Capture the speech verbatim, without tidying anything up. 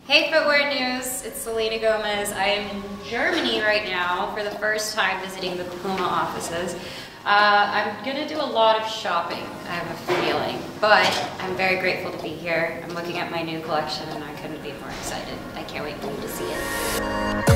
Hey Footwear News, it's Selena Gomez. I am in Germany right now for the first time visiting the Puma offices. Uh, I'm gonna do a lot of shopping, I have a feeling, but I'm very grateful to be here. I'm looking at my new collection and I couldn't be more excited. I can't wait for you to see it.